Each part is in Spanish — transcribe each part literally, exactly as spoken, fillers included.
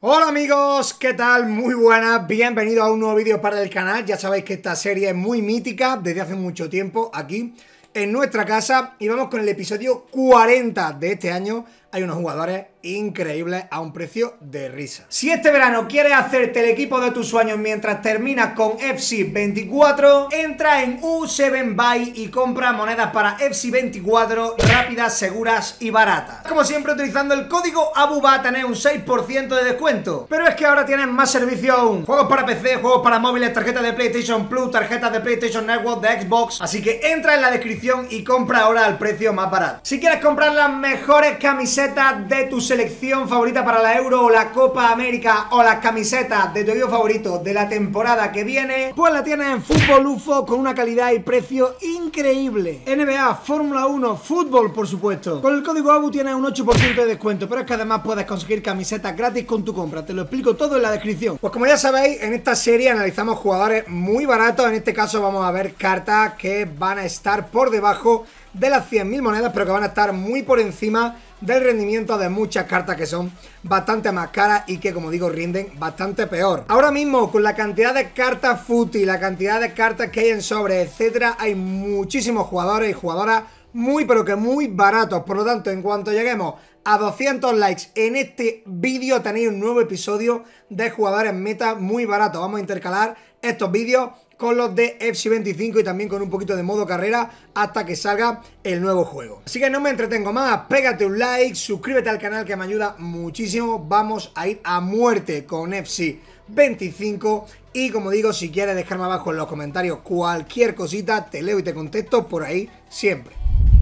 Hola amigos, ¿qué tal? Muy buenas, bienvenidos a un nuevo vídeo para el canal. Ya sabéis que esta serie es muy mítica desde hace mucho tiempo aquí en nuestra casa. Y vamos con el episodio cuarenta de este año. Hay unos jugadores increíbles a un precio de risa. Si este verano quieres hacerte el equipo de tus sueños mientras terminas con F C veinticuatro, entra en U siete Buy y compra monedas para F C veinticuatro rápidas, seguras y baratas. Como siempre, utilizando el código ABU va a tener un seis por ciento de descuento. Pero es que ahora tienen más servicio aún. Juegos para P C, juegos para móviles, tarjetas de PlayStation Plus, tarjetas de PlayStation Network, de Xbox. Así que entra en la descripción y compra ahora al precio más barato. Si quieres comprar las mejores camisetas de tu selección favorita para la Euro o la Copa América, o las camisetas de tu equipo favorito de la temporada que viene, pues la tienes en Fútbol U F O con una calidad y precio increíble. N B A, Fórmula uno, fútbol por supuesto. Con el código ABU tienes un ocho por ciento de descuento, pero es que además puedes conseguir camisetas gratis con tu compra. Te lo explico todo en la descripción. Pues como ya sabéis, en esta serie analizamos jugadores muy baratos. En este caso vamos a ver cartas que van a estar por debajo de las cien mil monedas, pero que van a estar muy por encima del rendimiento de muchas cartas que son bastante más caras y que, como digo, rinden bastante peor. Ahora mismo, con la cantidad de cartas footy, la cantidad de cartas que hay en sobre, etcétera, hay muchísimos jugadores y jugadoras muy pero que muy baratos. Por lo tanto, en cuanto lleguemos a doscientos likes en este vídeo, tenéis un nuevo episodio de jugadores meta muy baratos. Vamos a intercalar estos vídeos con los de F C veinticinco y también con un poquito de modo carrera hasta que salga el nuevo juego. Así que no me entretengo más, pégate un like, suscríbete al canal que me ayuda muchísimo. Vamos a ir a muerte con F C veinticinco y, como digo, si quieres dejarme abajo en los comentarios cualquier cosita, te leo y te contesto por ahí siempre.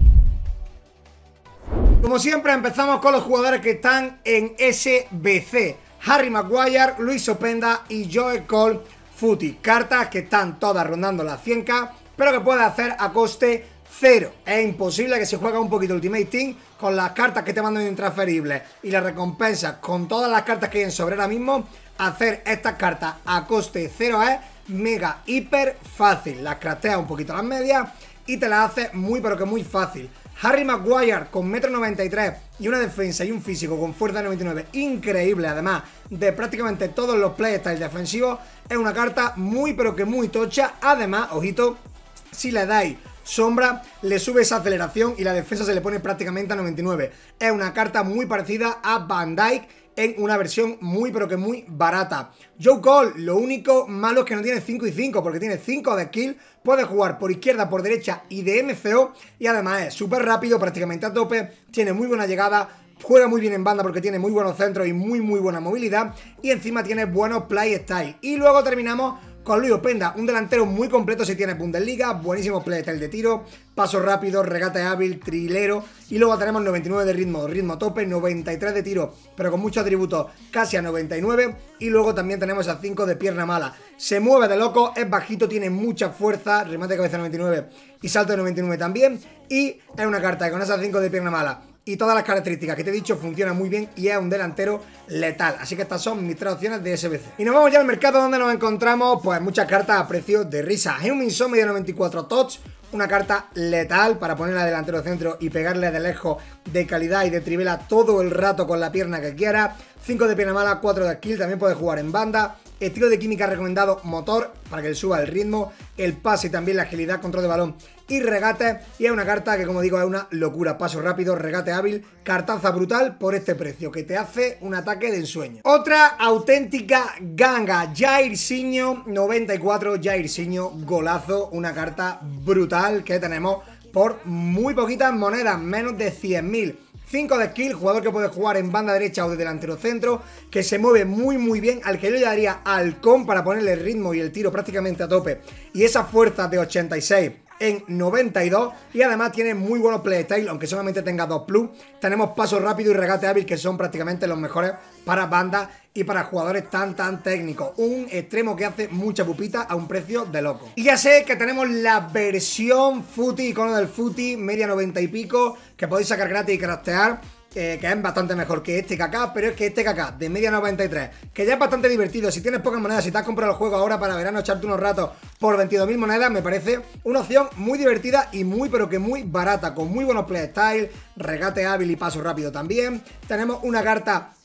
Como siempre, empezamos con los jugadores que están en S B C. Harry Maguire, Luis Openda y Joe Cole footy. Cartas que están todas rondando las cien k, pero que puedes hacer a coste cero. Es imposible que si juegas un poquito Ultimate Team con las cartas que te mandan intransferibles y las recompensas con todas las cartas que hay en sobre ahora mismo, hacer estas cartas a coste cero es mega hiper fácil. Las crafteas un poquito a las medias y te las hace muy pero que muy fácil. Harry Maguire con metro noventa y tres y una defensa y un físico con fuerza noventa y nueve increíble, además de prácticamente todos los playstyles defensivos, es una carta muy pero que muy tocha. Además, ojito, si le dais sombra, le sube esa aceleración y la defensa se le pone prácticamente a noventa y nueve. Es una carta muy parecida a Van Dijk en una versión muy pero que muy barata. Joe Cole, lo único malo es que no tiene cinco y cinco, porque tiene cinco de skill, puede jugar por izquierda, por derecha y de M C O, y además es súper rápido, prácticamente a tope, tiene muy buena llegada, juega muy bien en banda porque tiene muy buenos centros y muy muy buena movilidad, y encima tiene buenos playstyle. Y luego terminamos con Luis Openda, un delantero muy completo si tiene Bundesliga, buenísimo playstyle de tiro, paso rápido, regate hábil, trilero, y luego tenemos noventa y nueve de ritmo, ritmo tope, noventa y tres de tiro, pero con muchos atributos casi a noventa y nueve, y luego también tenemos a cinco de pierna mala. Se mueve de loco, es bajito, tiene mucha fuerza, remate de cabeza noventa y nueve y salto de noventa y nueve también, y es una carta que con esas cinco de pierna mala y todas las características que te he dicho funciona muy bien y es un delantero letal. Así que estas son mis tres opciones de S B C. Y nos vamos ya al mercado, donde nos encontramos pues muchas cartas a precio de risa. Heung-min Son media noventa y cuatro touch, una carta letal para ponerla delantero centro y pegarle de lejos, de calidad y de trivela todo el rato con la pierna que quiera. cinco de pierna mala, cuatro de skill, también puede jugar en banda. Estilo de química recomendado, motor, para que le suba el ritmo, el pase y también la agilidad, control de balón y regate. Y es una carta que, como digo, es una locura. Paso rápido, regate hábil, cartaza brutal por este precio, que te hace un ataque de ensueño. Otra auténtica ganga, Jairzinho noventa y cuatro, Jairzinho golazo, una carta brutal que tenemos por muy poquitas monedas, menos de cien mil. cinco de skill, jugador que puede jugar en banda derecha o de delantero centro, que se mueve muy muy bien, al que yo le daría halcón para ponerle el ritmo y el tiro prácticamente a tope, y esa fuerza de ochenta y seis en noventa y dos, y además tiene muy buenos playstyle, aunque solamente tenga dos plus. Tenemos paso rápido y regate hábil, que son prácticamente los mejores para banda y para jugadores tan tan técnicos. Un extremo que hace mucha pupita a un precio de loco. Y ya sé que tenemos la versión footy, icono del footy, media noventa y pico, que podéis sacar gratis y craftear. Eh, que es bastante mejor que este K K, pero es que este K K de media noventa y tres, que ya es bastante divertido, si tienes pocas monedas, si te has comprado el juego ahora para verano, echarte unos ratos por veintidós mil monedas, me parece una opción muy divertida y muy pero que muy barata, con muy buenos playstyle, regate hábil y paso rápido también. Tenemos una carta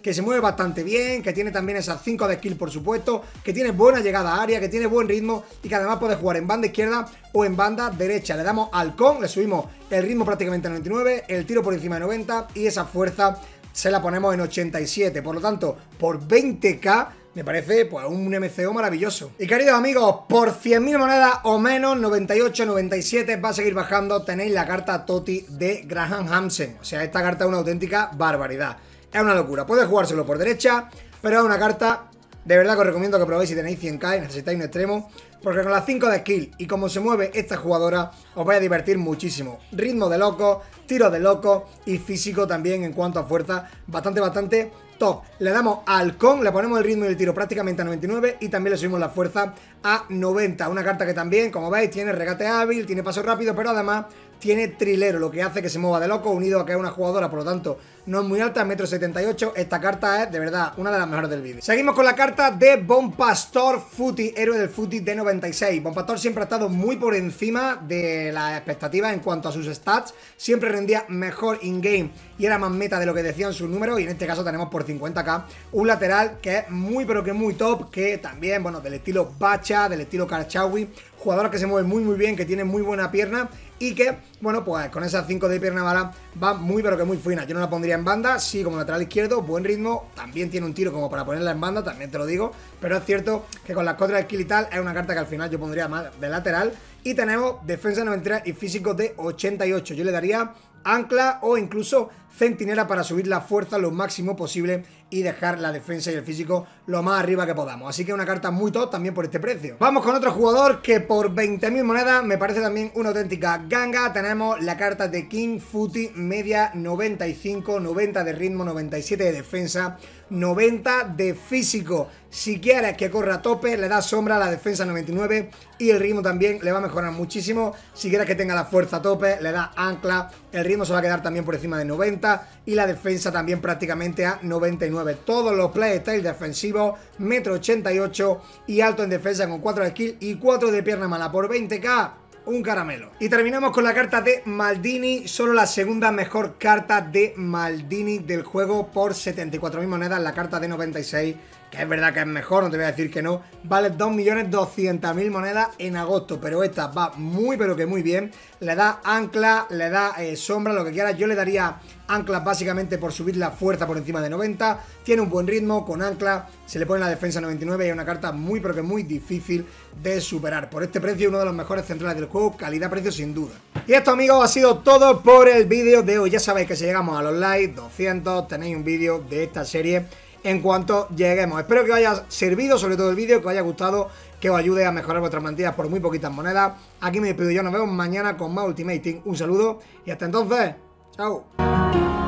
que se mueve bastante bien, que tiene también esas cinco de skill por supuesto, que tiene buena llegada a área, que tiene buen ritmo y que además puede jugar en banda izquierda o en banda derecha. Le damos halcón, le subimos el ritmo prácticamente a noventa y nueve, el tiro por encima de noventa y esa fuerza se la ponemos en ochenta y siete. Por lo tanto, por veinte k me parece pues un M C O maravilloso. Y queridos amigos, por cien mil monedas o menos, noventa y ocho, noventa y siete, va a seguir bajando, tenéis la carta Totti de Graham Hansen. O sea, esta carta es una auténtica barbaridad. Es una locura. Podéis jugárselo por derecha, pero es una carta de verdad que os recomiendo que probéis si tenéis cien k y necesitáis un extremo, porque con las cinco de skill y como se mueve esta jugadora, os vais a divertir muchísimo. Ritmo de loco, tiro de loco y físico también en cuanto a fuerza, bastante, bastante top. Le damos halcón, le ponemos el ritmo y el tiro prácticamente a noventa y nueve y también le subimos la fuerza a noventa. Una carta que también, como veis, tiene regate hábil, tiene paso rápido, pero además tiene trilero, lo que hace que se mueva de loco, unido a que es una jugadora, por lo tanto, no es muy alta, metro setenta y ocho. Esta carta es, de verdad, una de las mejores del vídeo. Seguimos con la carta de Bon Pastor Footy, héroe del Footy de noventa y seis. Bon Pastor siempre ha estado muy por encima de las expectativas en cuanto a sus stats. Siempre rendía mejor in-game y era más meta de lo que decían sus números. Y en este caso tenemos por cincuenta k un lateral que es muy, pero que muy top, que también, bueno, del estilo Bacha, del estilo Karchawi. Jugadora que se mueve muy muy bien, que tiene muy buena pierna y que, bueno, pues con esas cinco de pierna bala va muy pero que muy fina. Yo no la pondría en banda, sí, como lateral izquierdo, buen ritmo, también tiene un tiro como para ponerla en banda, también te lo digo, pero es cierto que con las cuatro de skill y tal es una carta que al final yo pondría más de lateral. Y tenemos defensa noventa y tres y físico de ochenta y ocho. Yo le daría ancla o incluso centinela para subir la fuerza lo máximo posible y dejar la defensa y el físico lo más arriba que podamos. Así que una carta muy top también por este precio. Vamos con otro jugador que por veinte mil monedas me parece también una auténtica ganga. Tenemos la carta de King Footy, media noventa y cinco, noventa de ritmo, noventa y siete de defensa, noventa de físico. Si quieres que corra a tope, le das sombra a la defensa noventa y nueve y el ritmo también le va a mejorar muchísimo. Si quieres que tenga la fuerza a tope, le das ancla, el ritmo se va a quedar también por encima de noventa y la defensa también prácticamente a noventa y nueve. Todos los playstyle defensivos, metro ochenta y ocho y alto en defensa con cuatro de skill y cuatro de pierna mala por veinte k. Un caramelo. Y terminamos con la carta de Maldini, solo la segunda mejor carta de Maldini del juego por setenta y cuatro mil monedas. La carta de noventa y seis, que es verdad que es mejor, no te voy a decir que no, vale dos millones doscientas mil monedas en agosto, pero esta va muy pero que muy bien. Le da ancla, le da eh, sombra, lo que quieras. Yo le daría anclas básicamente por subir la fuerza por encima de noventa. Tiene un buen ritmo, con ancla se le pone la defensa noventa y nueve y es una carta muy pero que muy difícil de superar. Por este precio, uno de los mejores centrales del juego, calidad-precio sin duda. Y esto, amigos, ha sido todo por el vídeo de hoy. Ya sabéis que si llegamos a los likes, doscientos, tenéis un vídeo de esta serie en cuanto lleguemos. Espero que os haya servido, sobre todo el vídeo, que os haya gustado, que os ayude a mejorar vuestras plantillas por muy poquitas monedas. Aquí me despido yo, nos vemos mañana con más Ultimating. Un saludo y hasta entonces, chao.